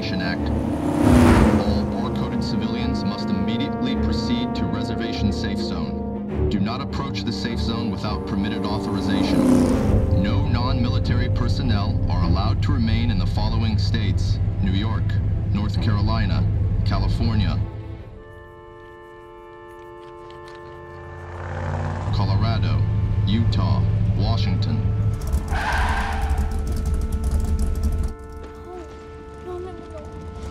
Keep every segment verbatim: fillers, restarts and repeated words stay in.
Reservation Act. All war-coded civilians must immediately proceed to Reservation Safe Zone. Do not approach the safe zone without permitted authorization. No non-military personnel are allowed to remain in the following states: New York, North Carolina, California, Colorado, Utah, Washington. No, no, no, no.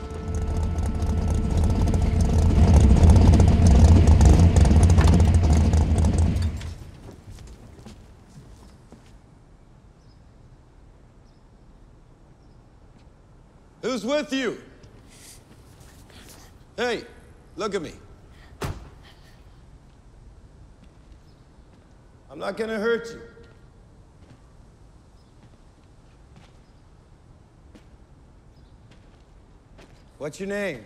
Who's with you? Hey, look at me. I'm not gonna hurt you. What's your name?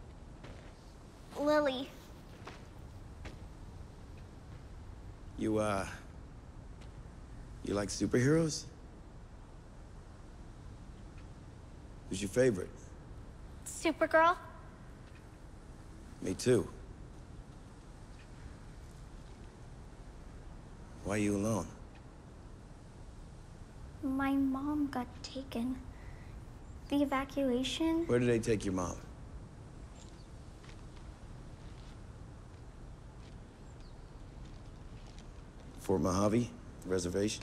Lily. You, uh... you like superheroes? Who's your favorite? Supergirl? Me too. Why are you alone? My mom got taken. The evacuation? Where did they take your mom? Fort Mojave? Reservation?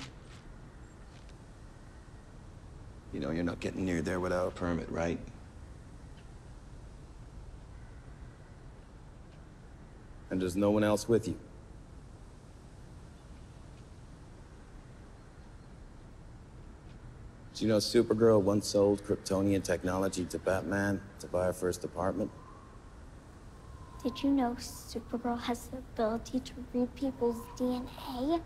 You know you're not getting near there without a permit, right? And there's no one else with you. Do you know Supergirl once sold Kryptonian technology to Batman to buy her first apartment? Did you know Supergirl has the ability to read people's D N A?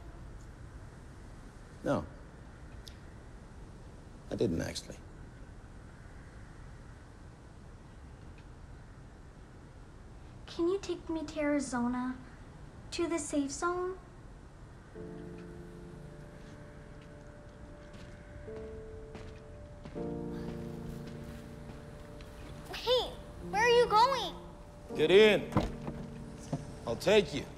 No. I didn't actually. Can you take me to Arizona? To the safe zone? Hey, where are you going? Get in. I'll take you.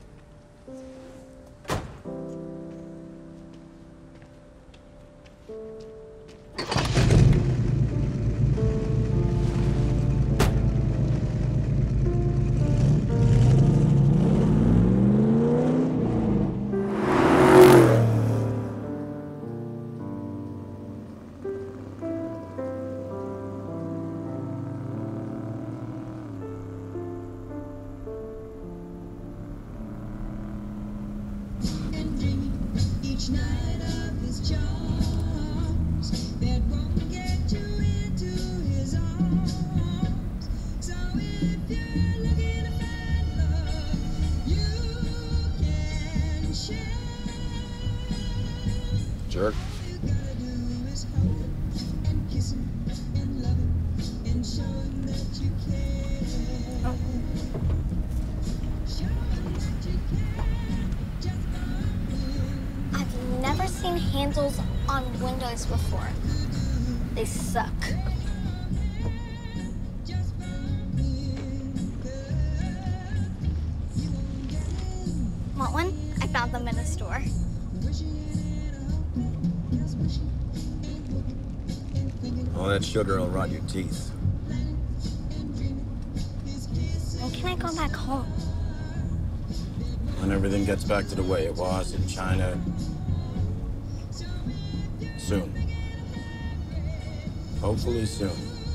Jerk. I've never seen handles on windows before. They suck. Want one? I found them in a store. All that sugar will rot your teeth. When can I go back home? When everything gets back to the way it was in China. Soon. Hopefully soon.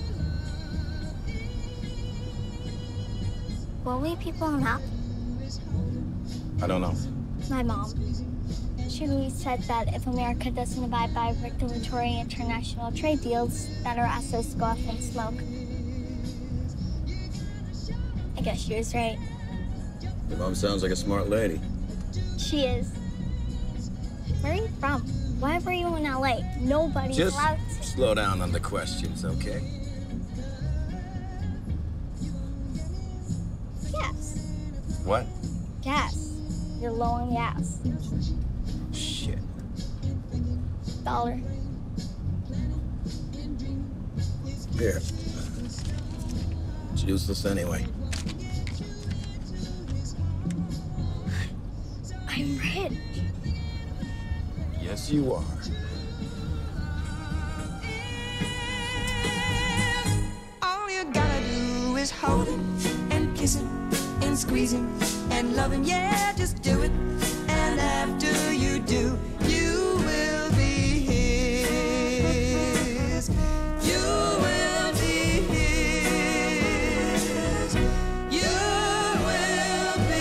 Will we people Knapp? I don't know. My mom. Cherie said that if America doesn't abide by regulatory international trade deals, that her asked us to go off and smoke. I guess she was right. Your mom sounds like a smart lady. She is. Where are you from? Why were you in L A? Nobody's Just allowed to. slow down on the questions, okay? Gas. What? Gas. You're low on gas. Shit. Dollar. Here. It's useless anyway. I'm rich. Yes, you are. All you gotta do is hold him and kiss him and squeeze him and love him. Yeah, just do it. And after you do, you will be his. You will be his. You will be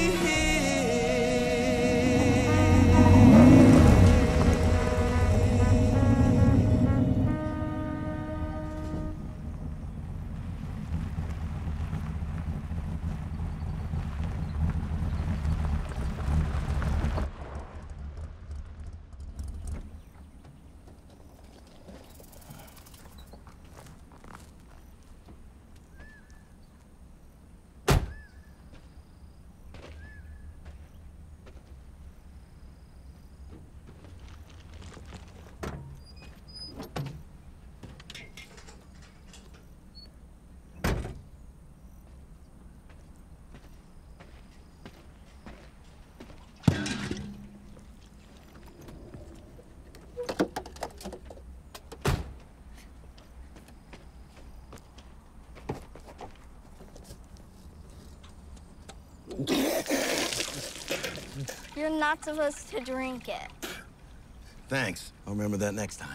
You're not supposed to drink it. Thanks. I'll remember that next time.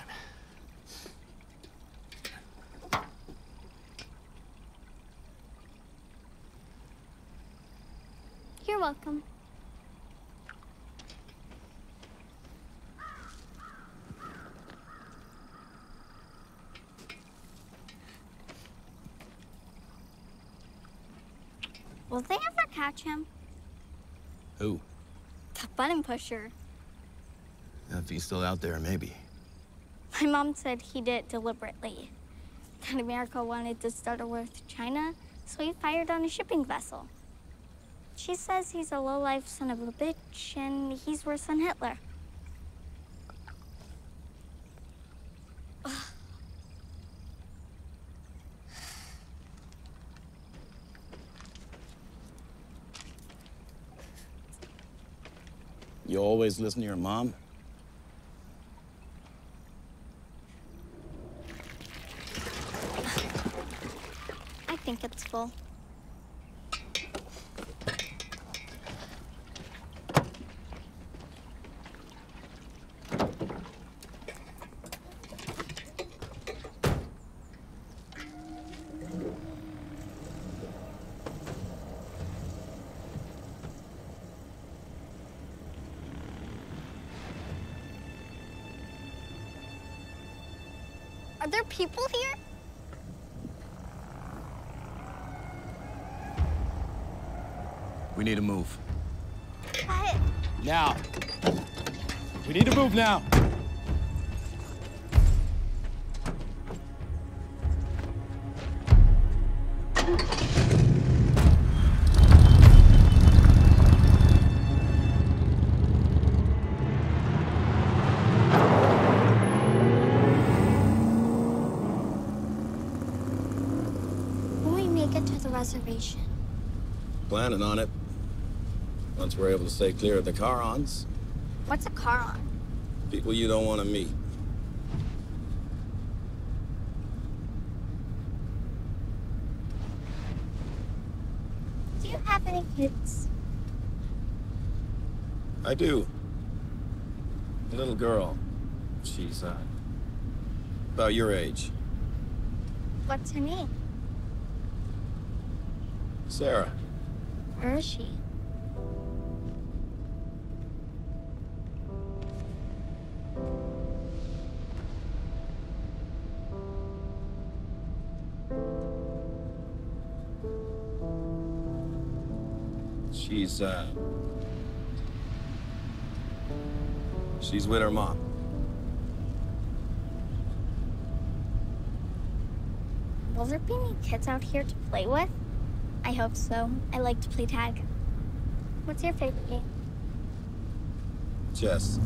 You're welcome. Will they ever catch him? Who? The button pusher. If he's still out there, maybe. My mom said he did it deliberately. That America wanted to start a war with China, so he fired on a shipping vessel. She says he's a low-life son of a bitch, and he's worse than Hitler. You always listen to your mom? I think it's full. Are there people here? We need to move. What? Now. We need to move now. Reservation. Planning on it. Once we're able to stay clear of the Karons. What's a Karon? People you don't want to meet. Do you have any kids? I do. A little girl. She's, uh, about your age. What's her name? Sarah. Where is she? She's, uh... she's with her mom. Will there be any kids out here to play with? I hope so. I like to play tag. What's your favorite game? Chess.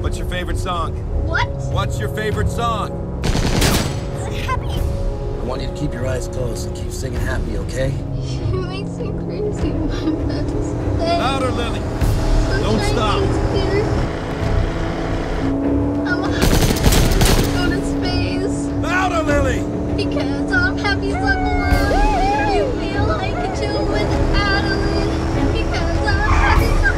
What's your favorite song? What? What's your favorite song? Happy. I want you to keep your eyes closed and keep singing happy, okay? It makes me crazy. I'm about to stay. Louder, Lily. Don't stop. I'm going to space. Louder, Lily. Because I'm happy stuck alone. You feel like a chill with Adelaide. Because I'm happy stuck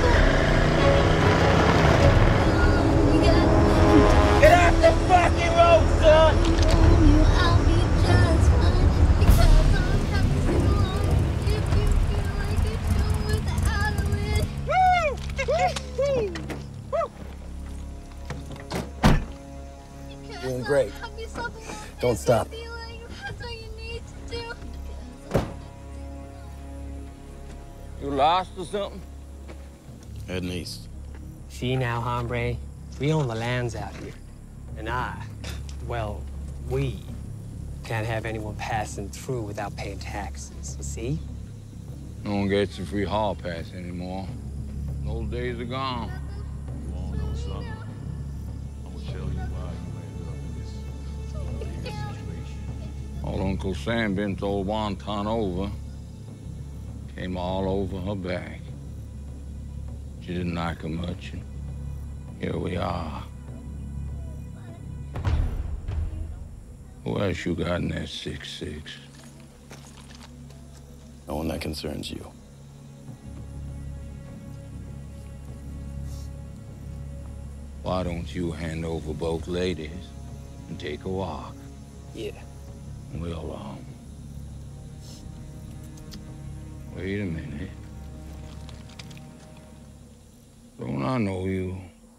alone. Get off the fucking road, son! You, I'll be just fine. Because I'm happy stuck alone. If you feel like a chill with Adelaide. Doing great. Don't stop. That's what you need to do. You lost or something? Heading east. See now, hombre, we own the lands out here. And I, well, we can't have anyone passing through without paying taxes, you see? No one gets a free hall pass anymore. Those days are gone. You all know something? I'm gonna tell you why you ended up in this situation. Old Uncle Sam been told one ton over. Came all over her back. She didn't like her much, and here we are. Who else you got in that six six? No one that concerns you. Why don't you hand over both ladies and take a walk? Yeah. We'll, um... Wait a minute. Don't I know you?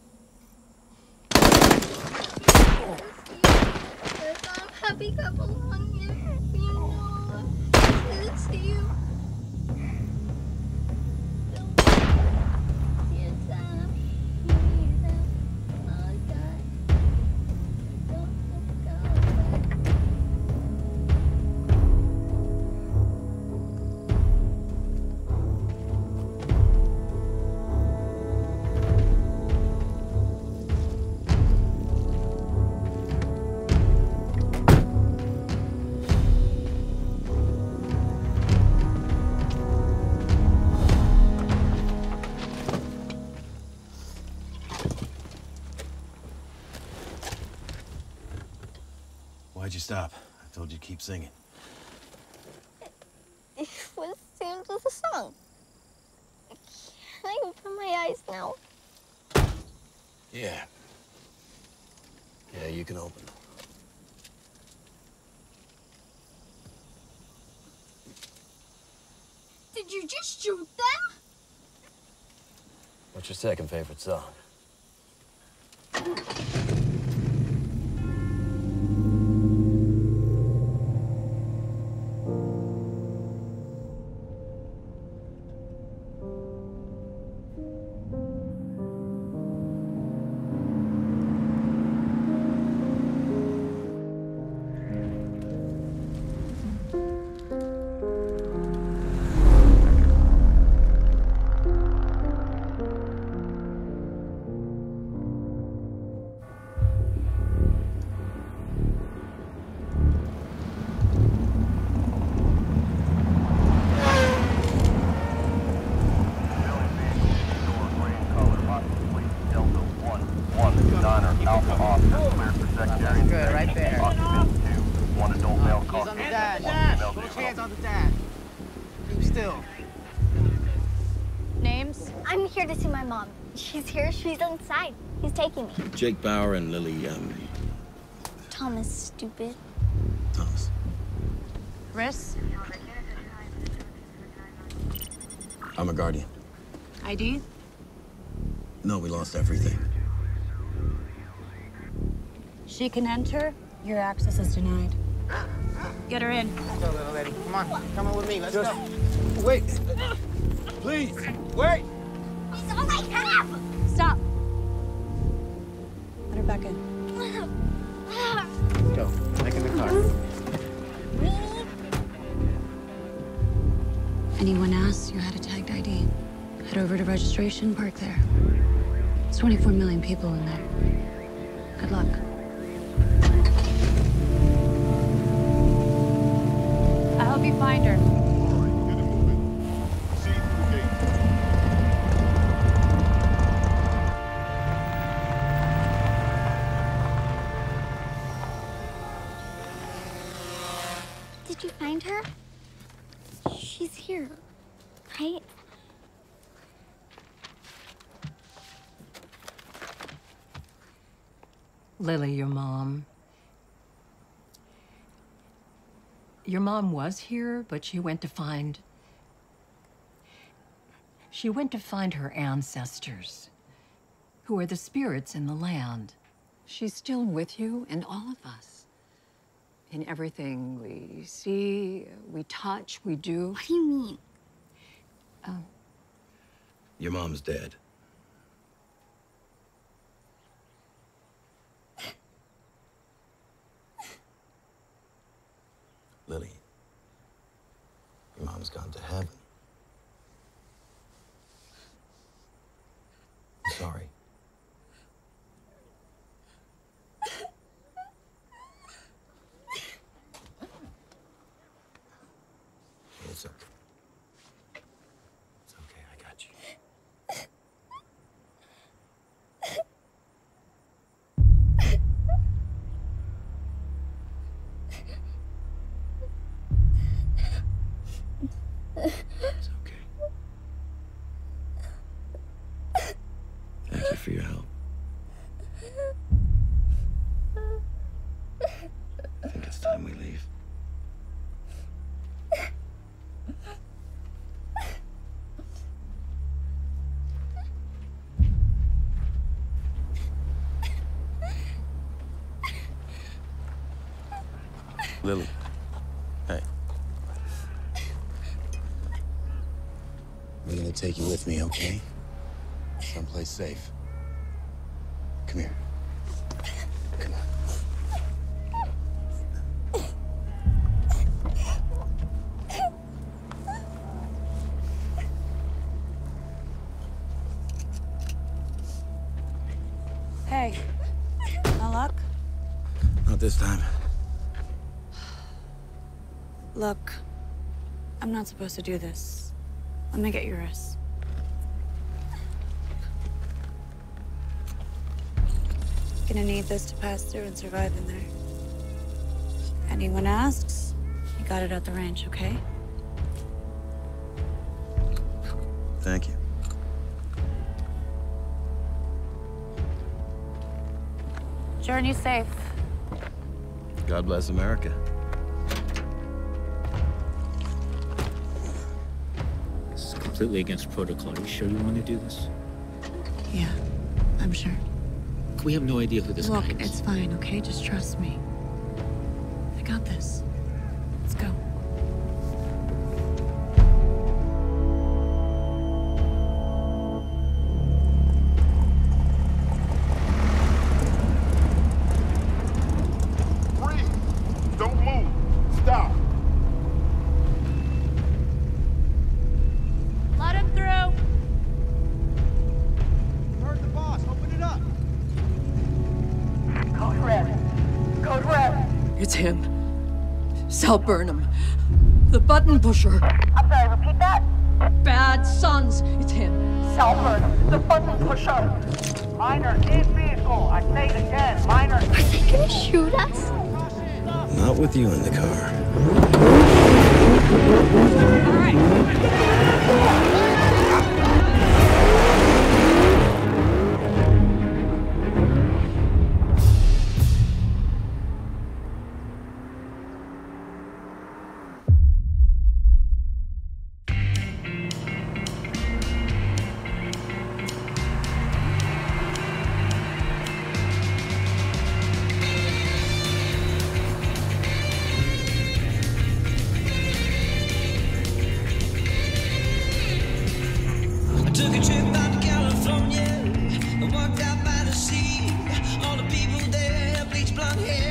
Because I'm happy couple along here. You know, it's you. Why'd you stop? I told you to keep singing. It was Sam's with a song. Can I open my eyes now? Yeah. Yeah, you can open them. Did you just shoot them? What's your second favorite song? She's here. She's inside. He's taking me. Jake Bauer and Lily, um... Thomas, stupid. Thomas. Chris? I'm a guardian. I D? No, we lost everything. She can enter. Your access is denied. Get her in. Let's go, little lady. Come on. Come on with me. Let's Just... go. Wait. Please. Wait. He's all I have! Stop. Let her back in. Let's go. Back in the car. Anyone asks, you had a tagged I D. Head over to registration, park there. There's twenty-four million people in there. Good luck. I hope you find her. Did you find her? She's here, right? Lily, your mom. Your mom was here, but she went to find... She went to find her ancestors, who are the spirits in the land. She's still with you and all of us. In everything we see, we touch, we do. What do you mean? Um, Your mom's dead. Lily, your mom's gone to heaven. I'm sorry. It's okay. It's okay, I got you. It's okay. Thank you for your help. I think it's time we leave. Lily, hey. I'm gonna take you with me, okay? Someplace safe. Come here. Come on. Hey, no luck? Not this time. Look, I'm not supposed to do this. Let me get your wrist. Gonna need this to pass through and survive in there. Anyone asks, you got it at the ranch, okay? Thank you. Journey safe. God bless America. This is completely against protocol. Are you sure you want to do this? Yeah, I'm sure. We have no idea who this Look, guy is. it's fine, okay? Just trust me. I got this. Let's go. Freeze! Don't move! Stop! Let him through! Heard the boss. Open it up. Code red. Code red. It's him. Sal Burnham. The button pusher. I'm sorry, repeat that? Bad sons. It's him. Sal Burnham, the button pusher. Minor in vehicle. I say it again. Minor. Are they gonna shoot us? Not with you in the car. All right. Took a trip out to California. I walked out by the sea. All the people there, bleach blonde hair.